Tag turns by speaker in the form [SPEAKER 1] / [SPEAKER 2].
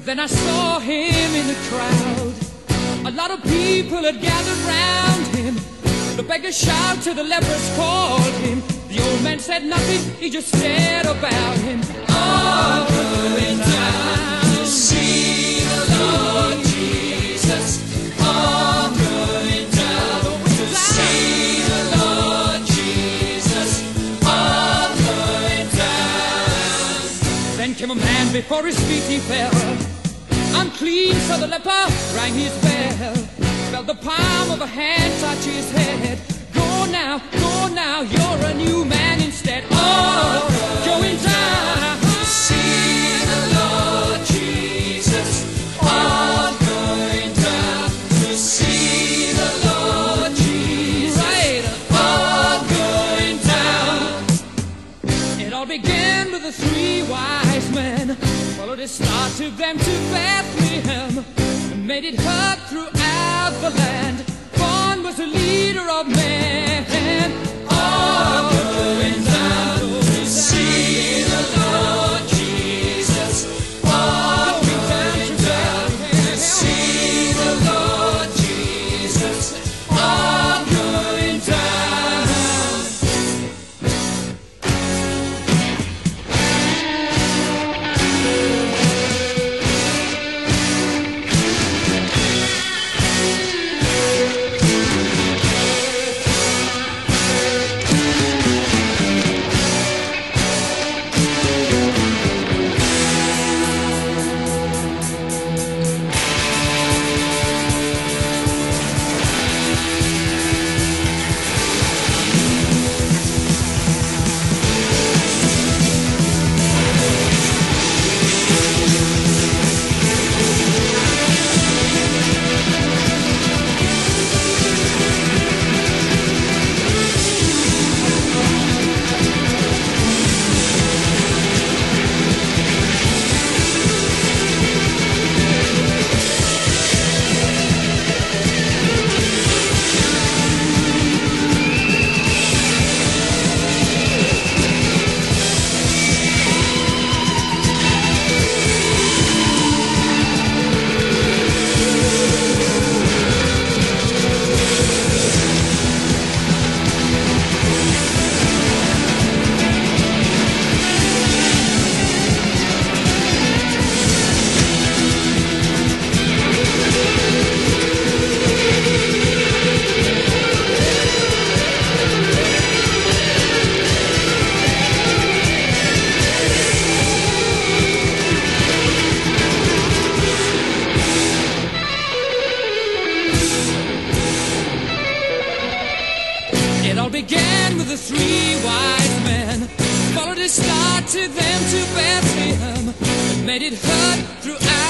[SPEAKER 1] Then I saw him in the crowd. A lot of people had gathered round him. The beggars shouted to the lepers, called him. The old man said nothing, he just stared about him. All going down to see the Lord Jesus. All going down to see the Lord Jesus. All going down. Then came a man, before his feet he fell. Unclean, so the leper rang his bell. Felt the palm of a hand touch his head. Go now, you're a new man instead. Oh, going down to see the Lord Jesus. Oh, going down to see the Lord Jesus. Right. Oh, going down. It all began with the three wise men. Followed his star, took them to Bethlehem, and made it heard throughout the land. Born was the leader of men. All going down to see the Lord Jesus. All going down to see the Lord Jesus. All going down. It all began with the three wise men. Followed his star to them to Bethlehem, made it heard throughout